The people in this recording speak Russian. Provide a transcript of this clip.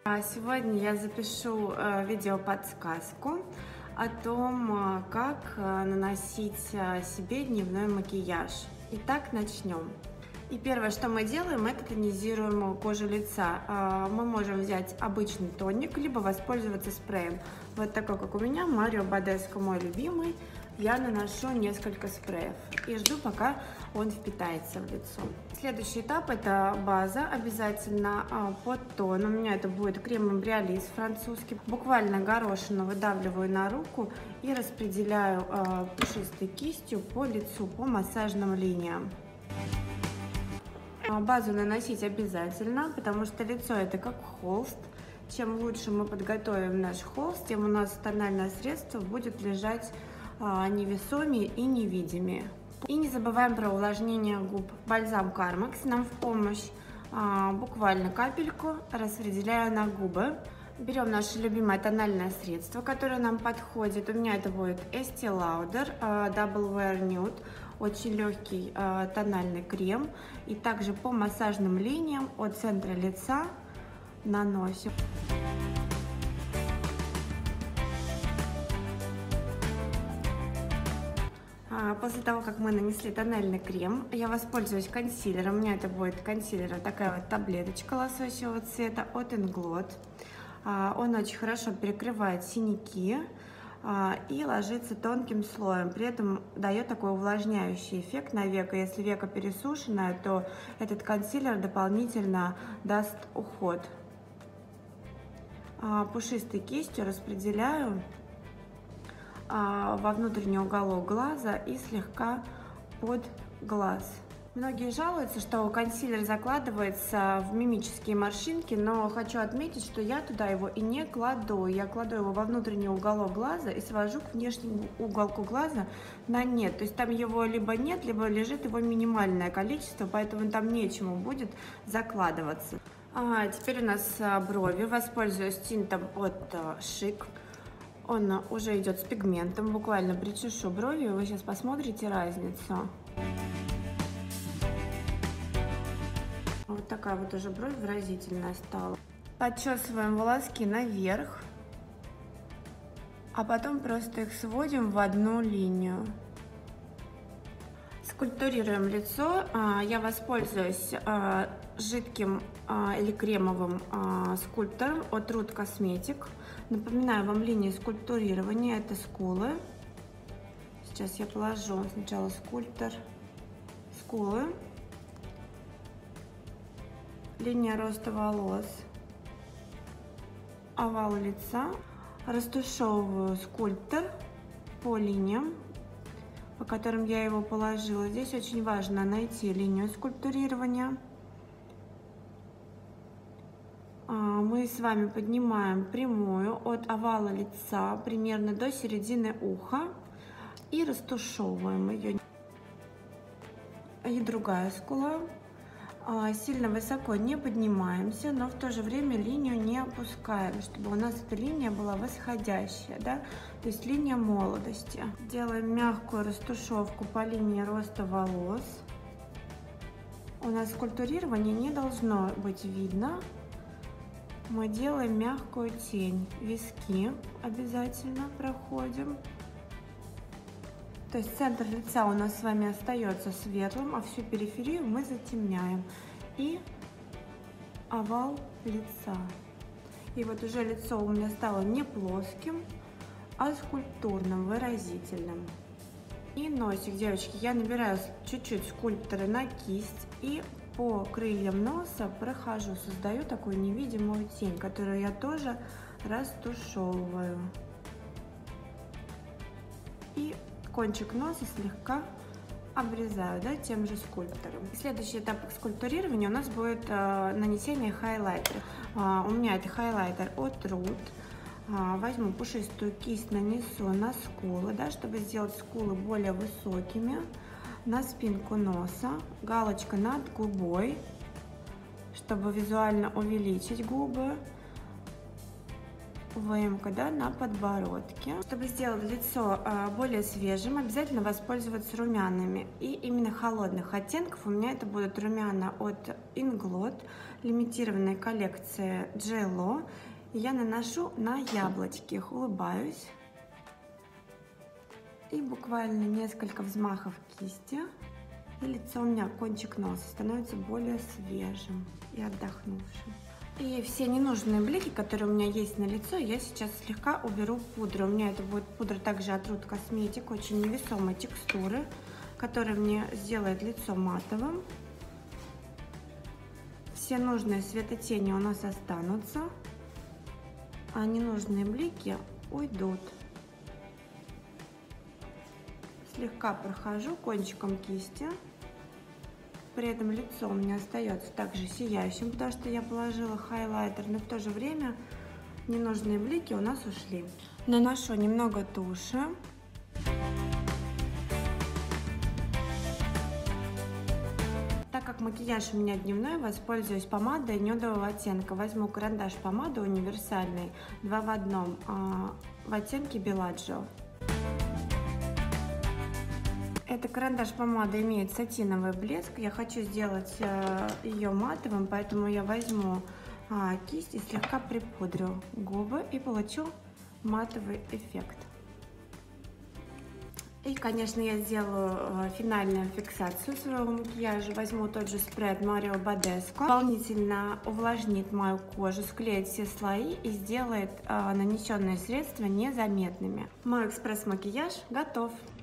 Сегодня я запишу видео-подсказку о том, как наносить себе дневной макияж. Итак, начнем. И первое, что мы делаем, это тонизируем кожу лица. Мы можем взять обычный тоник, либо воспользоваться спреем. Вот такой, как у меня, Марио Бадеско, мой любимый. Я наношу несколько спреев и жду, пока он впитается в лицо. Следующий этап — это база, обязательно под тон. У меня это будет крем Эмбриолис французский. Буквально горошину выдавливаю на руку и распределяю пушистой кистью по лицу, по массажным линиям. Базу наносить обязательно, потому что лицо — это как холст. Чем лучше мы подготовим наш холст, тем у нас тональное средство будет лежать невесомее и невидимее. И не забываем про увлажнение губ. Бальзам Кармакс нам в помощь. Буквально капельку распределяю на губы. Берем наше любимое тональное средство, которое нам подходит. У меня это будет Estee Lauder Double Wear Nude. Очень легкий тональный крем. И также по массажным линиям от центра лица наносим. После того, как мы нанесли тональный крем, я воспользуюсь консилером. У меня это будет консилер, вот такая вот таблеточка лососевого цвета от Inglot. Он очень хорошо перекрывает синяки и ложится тонким слоем. При этом дает такой увлажняющий эффект на веко. Если веко пересушенное, то этот консилер дополнительно даст уход. Пушистой кистью распределяю во внутренний уголок глаза и слегка под глаз. Многие жалуются, что консилер закладывается в мимические морщинки, но хочу отметить, что я туда его и не кладу. Я кладу его во внутренний уголок глаза и свожу к внешнему уголку глаза на нет. То есть там его либо нет, либо лежит его минимальное количество, поэтому там нечему будет закладываться. Теперь у нас брови. Воспользуюсь тинтом от Chic. Он уже идет с пигментом, буквально причешу брови, вы сейчас посмотрите разницу. Вот такая вот уже бровь выразительная стала. Подчесываем волоски наверх, а потом просто их сводим в одну линию. Скульптурируем лицо. Я воспользуюсь жидким или кремовым скульптором от Root Cosmetic. Напоминаю вам линии скульптурирования. Это скулы. Сейчас я положу сначала скульптор. Скулы. Линия роста волос. Овал лица. Растушевываю скульптор по линиям, по которым я его положила. Здесь очень важно найти линию скульптурирования. Мы с вами поднимаем прямую от овала лица примерно до середины уха и растушевываем ее. И другая скула. Сильно высоко не поднимаемся, но в то же время линию не опускаем, чтобы у нас эта линия была восходящая, да? То есть линия молодости. Делаем мягкую растушевку по линии роста волос. У нас скульптурирование не должно быть видно. Мы делаем мягкую тень. Виски обязательно проходим. То есть центр лица у нас с вами остается светлым, а всю периферию мы затемняем. И овал лица. И вот уже лицо у меня стало не плоским, а скульптурным, выразительным. И носик, девочки, я набираю чуть-чуть скульптора на кисть и по крыльям носа прохожу, создаю такую невидимую тень, которую я тоже растушевываю. И кончик носа слегка обрезаю, да, тем же скульптором. Следующий этап скульптурирования у нас будет нанесение хайлайтера. У меня это хайлайтер от Root. Возьму пушистую кисть, нанесу на скулы, да, чтобы сделать скулы более высокими. На спинку носа, галочка над губой, чтобы визуально увеличить губы. выемка, да, на подбородке. Чтобы сделать лицо более свежим, обязательно воспользоваться румянами. И именно холодных оттенков. У меня это будут румяна от Inglot, лимитированной коллекции J.Lo. Я наношу на яблочки, их улыбаюсь. И буквально несколько взмахов кисти. И лицо у меня, кончик носа, становится более свежим и отдохнувшим. И все ненужные блики, которые у меня есть на лицо, я сейчас слегка уберу пудрой. У меня это будет пудра также от Root Cosmetics, очень невесомой текстуры, которая мне сделает лицо матовым. Все нужные светотени у нас останутся, а ненужные блики уйдут. Слегка прохожу кончиком кисти. При этом лицо у меня остается также сияющим, потому что я положила хайлайтер, но в то же время ненужные блики у нас ушли. Наношу немного туши. Так как макияж у меня дневной, воспользуюсь помадой нюдового оттенка. Возьму карандаш помады универсальный 2 в 1 в оттенке Bellagio. Эта карандаш-помада имеет сатиновый блеск. Я хочу сделать ее матовым, поэтому я возьму кисть и слегка припудрю губы и получу матовый эффект. И, конечно, я сделаю финальную фиксацию своего макияжа. Возьму тот же спрей от Mario Badescu. Дополнительно увлажнит мою кожу, склеит все слои и сделает нанесенные средства незаметными. Мой экспресс-макияж готов.